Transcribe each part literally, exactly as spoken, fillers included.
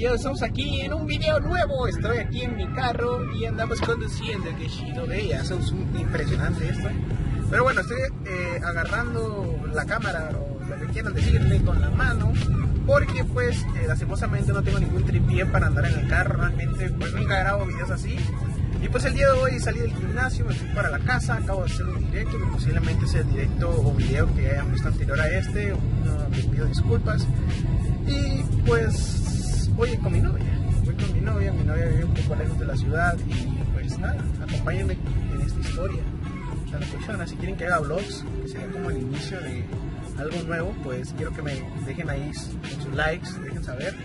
Ya estamos aquí en un video nuevo. Estoy aquí en mi carro y andamos conduciendo. Que chido, eh, ya es impresionante esto. Pero bueno, estoy eh, agarrando la cámara o lo que quieran decirle con la mano, porque pues eh, lastimosamente no tengo ningún tripié para andar en el carro. Realmente pues nunca grabo videos así. Y pues el día de hoy salí del gimnasio, me fui para la casa, acabo de hacer un directo, que posiblemente sea el directo o video que hayan visto anterior a este. No, les pido disculpas. Y pues voy con mi novia, voy con mi novia, mi novia vive un poco lejos de la ciudad y pues nada, acompáñenme en esta historia. A la persona, si quieren que haga vlogs, que sea como el inicio de algo nuevo, pues quiero que me dejen ahí con sus likes, dejen saber.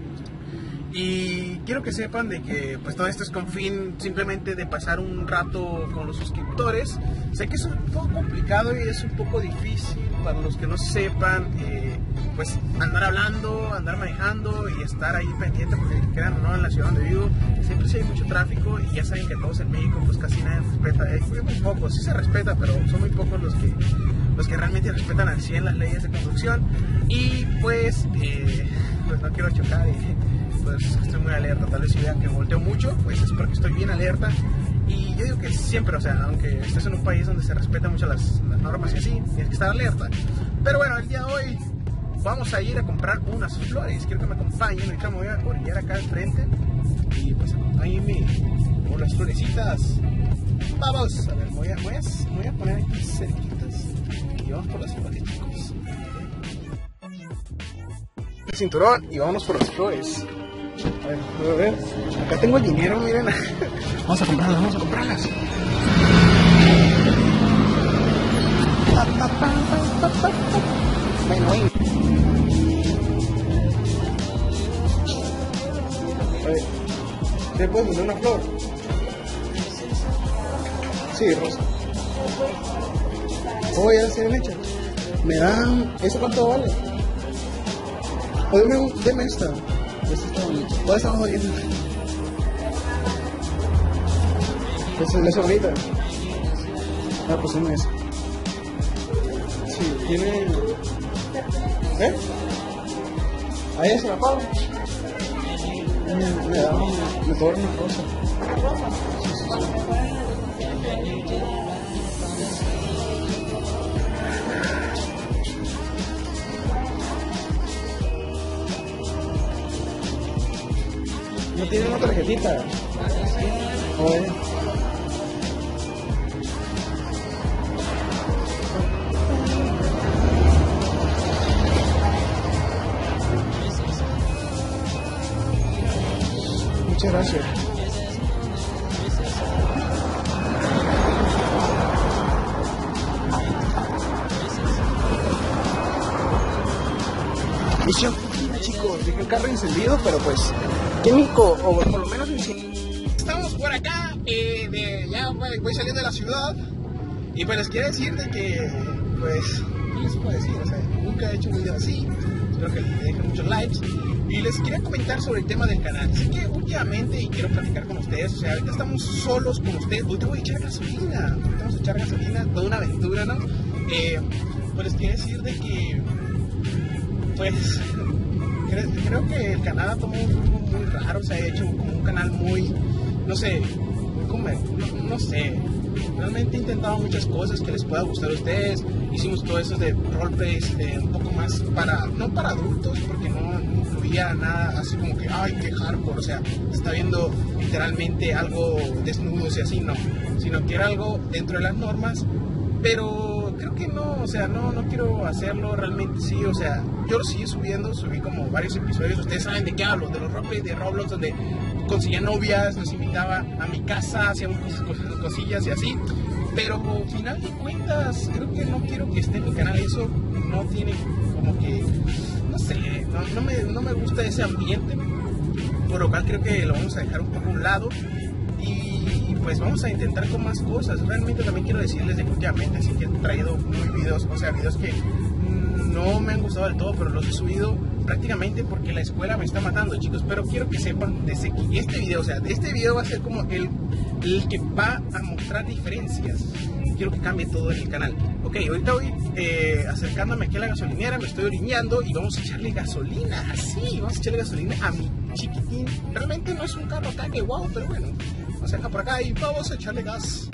Y quiero que sepan de que pues todo esto es con fin simplemente de pasar un rato con los suscriptores. Sé que es un poco complicado y es un poco difícil para los que no sepan, eh, pues andar hablando, andar manejando y estar ahí pendiente, porque quedan o no en la ciudad donde vivo, siempre sí hay mucho tráfico y ya saben que todos en México pues casi nadie respeta, eh, muy pocos, sí se respeta, pero son muy pocos los que, los que realmente respetan al cien las leyes de conducción. Y pues, eh, pues no quiero chocar y pues estoy muy alerta. Tal vez si vean que volteo mucho, pues es porque estoy bien alerta. Y yo digo que siempre, o sea, aunque estés en un país donde se respetan mucho las, las normas y así, tienes que estar alerta. Pero bueno, el día de hoy vamos a ir a comprar unas flores. Quiero que me acompañen. Ahorita me voy a orillar acá al frente y pues acompáñenme por las florecitas. Vamos, a ver, voy a, voy a, voy a poner aquí cerquitas y vamos por las flores, chicos. El cinturón y vámonos por las flores. A ver, a ver, acá tengo el dinero, miren. Vamos a comprarlas, vamos a comprarlas. Bueno, bueno. A ver, ¿se puede poner una flor? Sí, rosa. Oh, ya se ven hechas. Me dan... ¿Eso cuánto vale? O deme, deme esta. Esta está bonita. Todas están jodiendo. Esa es la bonita. Ah, pues deme esa. Sí, tiene... ¿Eh? Ahí ya se la pago. Me, me da un... Me cobra una cosa. Sí, sí, sí. No tiene una tarjetita. Oye. Muchas gracias. Misión cumplida, chicos. Dejé el carro encendido, pero pues químico, o por lo menos encendido. Estamos por acá, eh, de, ya voy, voy saliendo de la ciudad. Y pues les quiero decir de que, pues, ¿qué les puedo decir? O sea, nunca he hecho un video así. Espero que les dejen muchos likes. Y les quería comentar sobre el tema del canal. Así que últimamente, y quiero platicar con ustedes, o sea, ahorita estamos solos con ustedes. Hoy te voy a echar gasolina. Ahorita vamos a echar gasolina, toda una aventura, ¿no? Eh, pues les quiero decir de que, pues, creo, creo que el canal ha tomado un rumbo muy raro. Se ha hecho como un canal muy, no sé, muy como, no, no sé. Realmente he intentado muchas cosas que les pueda gustar a ustedes. Hicimos todo eso de roleplays, eh, un poco más para, no para adultos, porque no incluía nada así como que, ay, qué hardcore, o sea, está viendo literalmente algo desnudos y así, no, sino que era algo dentro de las normas, pero creo que no, o sea, no, no quiero hacerlo realmente, sí, o sea, yo lo sigo subiendo, subí como varios episodios, ustedes saben de qué hablo, de los roleplays de Roblox, donde conseguía novias, los invitaba a mi casa, hacíamos cosas, cosillas y así. Pero al final de cuentas, creo que no quiero que esté en mi canal. Eso no tiene como que, no sé, no, no, me, no me gusta ese ambiente. Por lo cual creo que lo vamos a dejar un poco a un lado. Y pues vamos a intentar con más cosas. Realmente también quiero decirles de que últimamente sí que he traído muy videos, o sea, videos que no me han gustado del todo, pero los he subido prácticamente porque la escuela me está matando, chicos. Pero quiero que sepan desde que este video, o sea, este video va a ser como el, el que va a mostrar diferencias. Quiero que cambie todo en el canal. Ok, ahorita voy eh, acercándome aquí a la gasolinera, me estoy oriñando y vamos a echarle gasolina. Sí, vamos a echarle gasolina a mi chiquitín. Realmente no es un carro acá que wow, pero bueno, vamos a dejar por acá y vamos a echarle gas.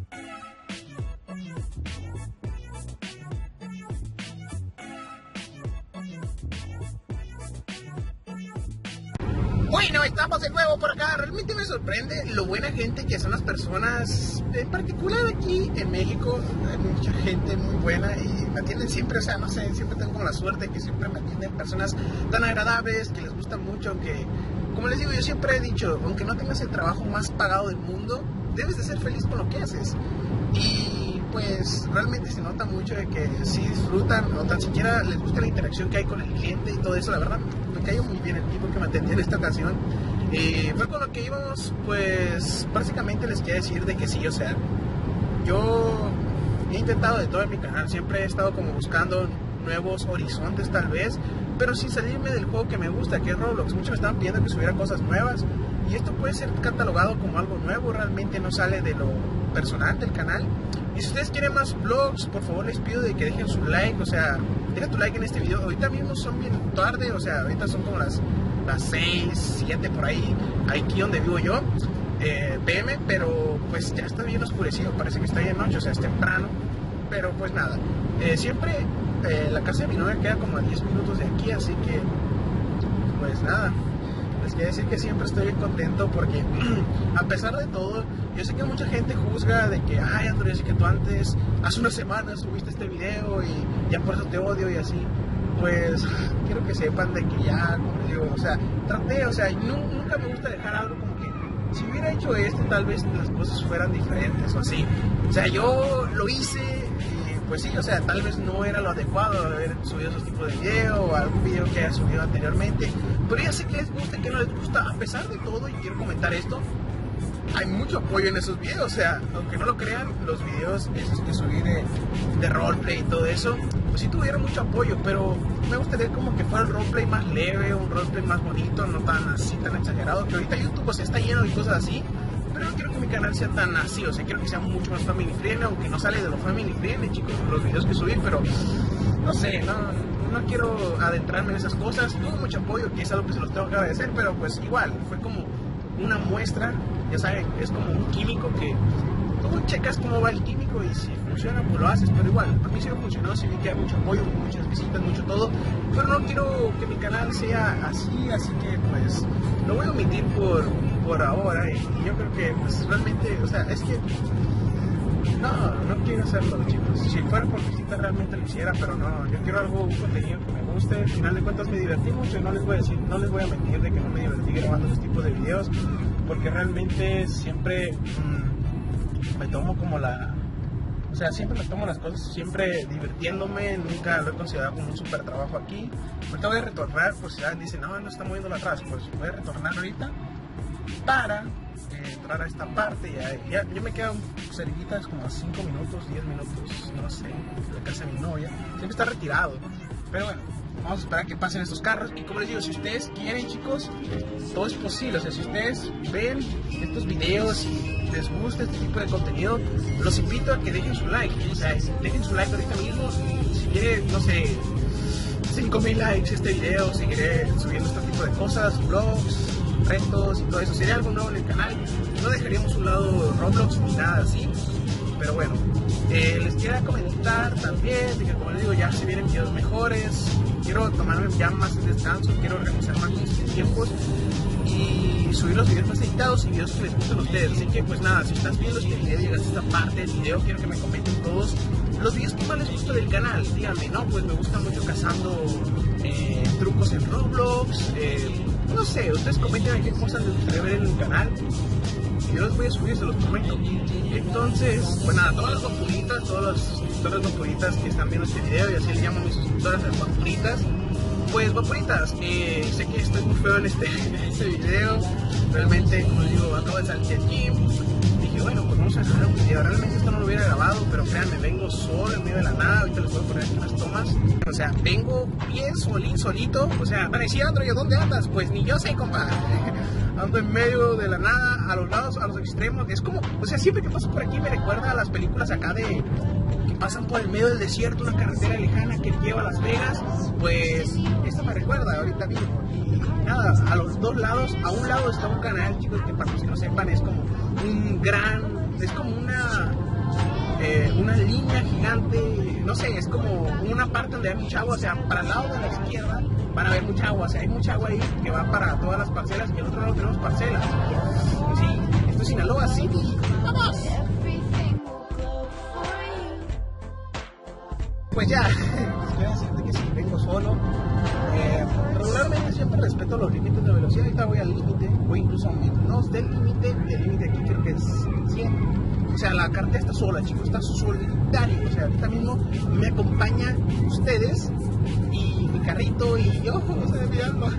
Bueno, estamos de nuevo por acá. Realmente me sorprende lo buena gente que son las personas, en particular aquí en México. Hay mucha gente muy buena y me atienden siempre, o sea, no sé, siempre tengo como la suerte que siempre me atienden personas tan agradables, que les gusta mucho, aunque, como les digo, yo siempre he dicho, aunque no tengas el trabajo más pagado del mundo, debes de ser feliz con lo que haces. Y pues realmente se nota mucho de que sí disfrutan, o tan siquiera les gusta la interacción que hay con el cliente y todo eso. La verdad me cayó muy bien el tipo que me atendió en esta ocasión. Eh, fue con lo que íbamos. Pues básicamente les quiero decir de que sí, o sea, yo he intentado de todo en mi canal, siempre he estado como buscando nuevos horizontes tal vez, pero sin salirme del juego que me gusta, que es Roblox. Muchos me estaban pidiendo que subiera cosas nuevas y esto puede ser catalogado como algo nuevo, realmente no sale de lo personal del canal. Y si ustedes quieren más vlogs, por favor les pido de que dejen su like, o sea, dejen tu like en este video. Ahorita mismo son bien tarde, o sea, ahorita son como las, las seis, siete por ahí, aquí donde vivo yo, eh, P M, pero pues ya está bien oscurecido, parece que está bien noche, o sea, es temprano, pero pues nada, eh, siempre eh, la casa de mi novia queda como a diez minutos de aquí, así que pues nada. Les quiero decir que siempre estoy bien contento porque a pesar de todo, yo sé que mucha gente juzga de que, ay Andrés, que tú antes, hace unas semanas subiste este video y ya por eso te odio y así. Pues quiero que sepan de que ya, como les digo, o sea, traté, o sea, no, nunca me gusta dejar algo como que si hubiera hecho esto tal vez las cosas fueran diferentes o así. O sea, yo lo hice y pues sí, o sea, tal vez no era lo adecuado haber subido esos tipos de video o algún video que haya subido anteriormente, pero ya sé que les gusta y que no les gusta. A pesar de todo, y quiero comentar esto, hay mucho apoyo en esos videos, o sea, aunque no lo crean, los videos esos que subí de, de roleplay y todo eso, pues sí tuvieron mucho apoyo, pero me gustaría como que fuera el roleplay más leve, un roleplay más bonito, no tan así, tan exagerado, que ahorita YouTube pues está lleno de cosas así, pero no quiero que mi canal sea tan así, o sea, quiero que sea mucho más family friendly, aunque no sale de lo family friendly, chicos, los videos que subí, pero no sé, no, no quiero adentrarme en esas cosas. Tuvo mucho apoyo, que es algo que se los tengo que agradecer, pero pues igual, fue como una muestra, ya saben, es como un químico que tú checas cómo va el químico y si funciona pues lo haces, pero igual, a mí sí no funcionó, sí vi que hay mucho apoyo, muchas visitas, mucho todo, pero no quiero que mi canal sea así, así que pues lo voy a omitir por, por ahora y, y yo creo que pues realmente, o sea, es que no, no quiero hacerlo, chicos. Si fuera por visitas realmente lo hiciera, pero no, yo quiero algo, un contenido que me guste. Al final de cuentas me divertí mucho y no les voy a decir, no les voy a mentir de que no me divertí grabando este tipo de videos, porque realmente siempre mmm, me tomo como la, o sea, siempre me tomo las cosas siempre divirtiéndome, nunca lo he considerado como un super trabajo aquí. Ahorita voy a retornar, por si alguien dice, no, no está moviendo atrás, pues voy a retornar ahorita para eh, entrar a esta parte. Ya, ya, ya me quedan cerquitas como cinco minutos, diez minutos, no sé, de la casa de mi novia. Siempre está retirado, pero bueno, vamos a esperar que pasen estos carros. Y como les digo, si ustedes quieren, chicos, todo es posible. O sea, si ustedes ven estos videos y les gusta este tipo de contenido, los invito a que dejen su like. O sea, dejen su like ahorita mismo. Si quieren, no sé, cinco mil likes este video, seguiré subiendo este tipo de cosas, vlogs, retos y todo eso. Sería algo nuevo en el canal. No dejaríamos un lado Roblox ni nada así, pero bueno, eh, les quiero comentar también de que, como les digo, ya se vienen videos mejores. Quiero tomarme ya más el descanso, quiero organizar más mis tiempos y subir los videos más editados y videos que les gusten a ustedes. Así que pues nada, si estás viendo este video y llegas a esta parte del video, quiero que me comenten todos los videos que más les gusta del canal. Díganme, no, pues me gusta mucho cazando eh, trucos en Roblox, eh, no sé, ustedes comenten qué cosas les gustaría ver en el canal. Yo los voy a subir, se los prometo. Entonces, pues nada, todas las vapuritas, todas las suscriptoras vapuritas que están viendo este video, y así le llamo a mis suscriptoras las vapuritas. Pues vapuritas, eh, sé que estoy muy feo en este, en este video. Realmente, como les digo, acabo de salir del gym. Dije, bueno, pues vamos a grabar un video. Realmente esto no lo hubiera grabado, pero créanme, vengo solo en medio de la nada. Ahorita les voy a poner aquí unas tomas. O sea, vengo bien solito, solito. O sea, van a decir, Andro, ¿dónde andas? Pues ni yo sé, compadre. Ando en medio de la nada, a los lados, a los extremos. Es como, o sea, siempre que paso por aquí me recuerda a las películas acá de, pasan por el medio del desierto, una carretera lejana que lleva a Las Vegas. Pues esto me recuerda ahorita mismo. Y nada, a los dos lados, a un lado está un canal, chicos, que para los que no sepan es como un gran, es como una eh, una línea gigante, no sé, es como una parte donde hay mucha agua. O sea, para el lado de la izquierda van a ver mucha agua, o sea, hay mucha agua ahí que va para todas las parcelas, y el otro lado tenemos parcelas. Sí, esto es Sinaloa City. ¡Vamos! Pues ya, quiero decirte que si vengo solo, eh, regularmente siempre respeto los límites de velocidad. Ahorita voy al límite, voy incluso a menos del límite, y el límite aquí creo que es cien. O sea, la carretera está sola, chicos, está solitario. O sea, ahorita mismo me acompañan ustedes y mi carrito y yo, o sea, mirando.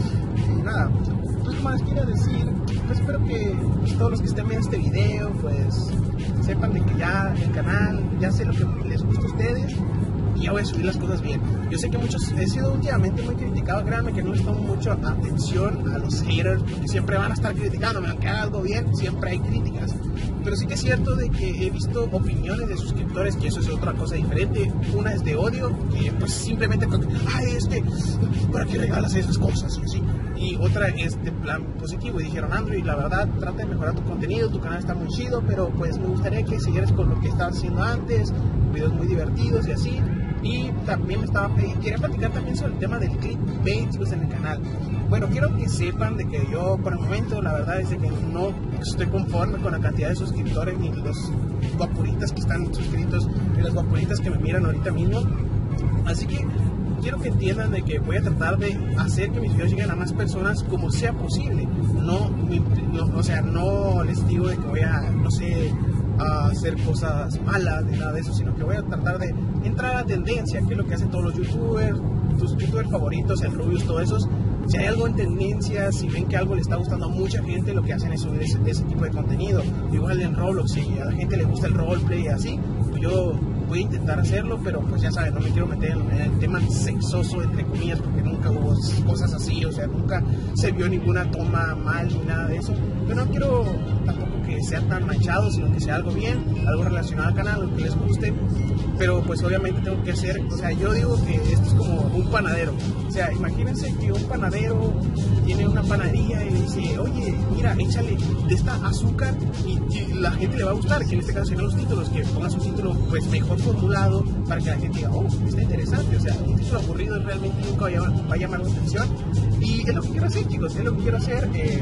Y nada, pues como les quiero decir, pues espero que todos los que estén viendo este video, pues sepan de que ya el canal, ya sé lo que les gusta a ustedes, y ya voy a subir las cosas bien. Yo sé que muchos, he sido últimamente muy criticado, créanme que no les tomo mucho atención a los haters, porque siempre van a estar criticándome, aunque haga algo bien, siempre hay críticas. Pero sí que es cierto de que he visto opiniones de suscriptores, que eso es otra cosa diferente. Una es de odio, que pues simplemente, ay, es que, ¿para qué regalas esas cosas? Y así. Y otra es de plan positivo, y dijeron, Andrew, la verdad, trata de mejorar tu contenido, tu canal está muy chido, pero pues me gustaría que siguieras con lo que estabas haciendo antes, videos muy divertidos y así. Y también me estaba quería platicar también sobre el tema del clickbait, pues, en el canal. Bueno, quiero que sepan de que yo por el momento la verdad es de que no estoy conforme con la cantidad de suscriptores ni los guapuritas que están suscritos ni los guapuritas que me miran ahorita mismo. Así que quiero que entiendan de que voy a tratar de hacer que mis videos lleguen a más personas como sea posible. No, no o sea, no les digo de que voy a, no sé, a hacer cosas malas ni nada de eso, sino que voy a tratar de entrar a la tendencia, que es lo que hacen todos los youtubers, tus youtubers favoritos, el Rubius, todos esos. Si hay algo en tendencia, si ven que algo le está gustando a mucha gente, lo que hacen es subir ese, ese tipo de contenido. Igual en Roblox, si a la gente le gusta el roleplay y así, pues yo voy a intentar hacerlo, pero pues ya saben, no me quiero meter en, en el tema sexoso, entre comillas, porque nunca hubo cosas así, o sea, nunca se vio ninguna toma mal ni nada de eso. Pero no quiero tampoco que sea tan manchado, sino que sea algo bien, algo relacionado al canal, lo que les guste. Pero pues obviamente tengo que hacer, o sea, yo digo que esto es como un panadero. O sea, imagínense que un panadero tiene una panadería y le dice, oye, mira, échale de esta azúcar y, y la gente le va a gustar, que en este caso serían los títulos, que pongan su título pues mejor formulado para que la gente diga, oh, está interesante. O sea, un título aburrido realmente nunca va a llamar, va a llamar la atención. Y es lo que quiero hacer, chicos, es lo que quiero hacer. Eh,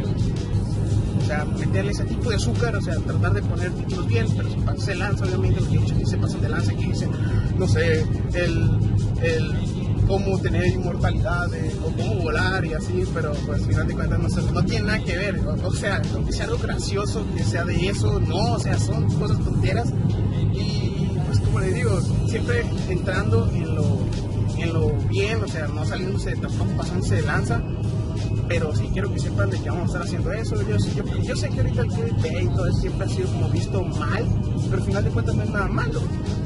O sea, meterle ese tipo de azúcar, o sea, tratar de poner títulos bien, pero si se lanza, obviamente, porque muchos que se pasan de lanza, que dicen, no sé, el, el cómo tener inmortalidad, eh, o cómo volar y así, pero pues al final de cuentas no, sé, no tiene nada que ver. O, o sea, que sea algo gracioso, que sea de eso, no, o sea, son cosas tonteras. Y pues como les digo, siempre entrando en lo, en lo bien, o sea, no saliéndose, tampoco pasándose de lanza. Pero sí quiero que sepan de que vamos a estar haciendo eso. Yo, yo, yo sé que ahorita el clickbait y todo eso siempre ha sido como visto mal, pero al final de cuentas no es nada malo.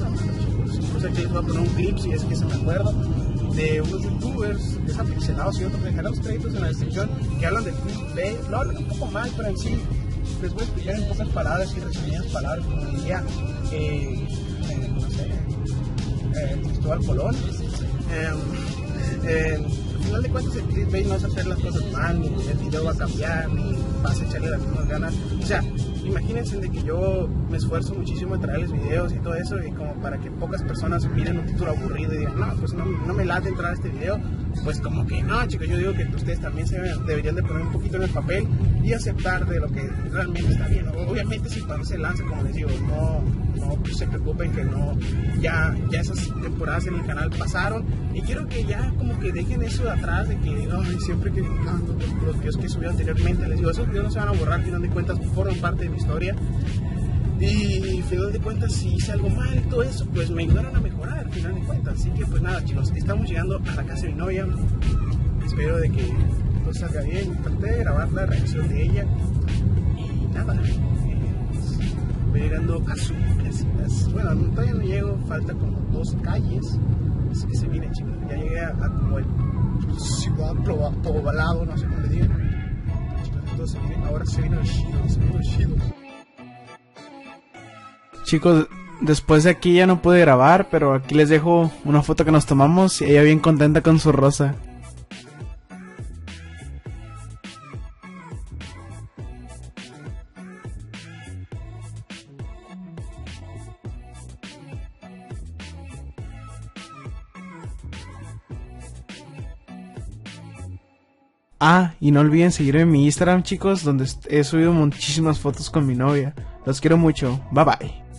O sea que les voy a poner un clip, si es que se me acuerda, de unos youtubers desapixelados y otros, dejaré los créditos en la descripción, que hablan de clickbait. Lo hablan un poco mal, pero en sí les voy a explicar en pocas palabras y resumidas palabras, como diría, eh, eh, no sé, eh, Cristóbal Colón. Eh, eh, Al final de cuentas el clickbait no es hacer las cosas mal, ni el video va a cambiar, ni vas a echarle las mismas ganas. O sea, imagínense de que yo me esfuerzo muchísimo en traerles videos y todo eso, y como para que pocas personas miren un título aburrido y digan, no, pues no, no me late entrar a este video, pues como que no, chicos, yo digo que ustedes también se deberían de poner un poquito en el papel y aceptar de lo que realmente está bien. Obviamente si cuando se lanza, como les digo, no, no pues se preocupen que no, ya, ya esas temporadas en el canal pasaron, y quiero que ya como que dejen eso de atrás, de que ay, siempre que ah, los, los videos que subí anteriormente, les digo, esos videos no se van a borrar, al final de cuentas forman parte de mi historia, y al final de cuentas si hice algo mal y todo eso, pues me ayudaron a mejorar al final de cuentas. Así que pues nada, chicos, estamos llegando a la casa de mi novia, espero de que todo salga bien. Traté de grabar la reacción de ella y nada, eh, voy llegando a su casita. Bueno, todavía no llego, falta como dos calles, así que se viene, chicos, ya llegué a, a como el ciudad poblado, no sé cómo le digan. Entonces se viene, ahora se viene el chido, se viene el chido. Chicos, Después de aquí ya no pude grabar, pero aquí les dejo una foto que nos tomamos y ella bien contenta con su rosa. Ah, y no olviden seguirme en mi Instagram, chicos, donde he subido muchísimas fotos con mi novia. Los quiero mucho. Bye bye.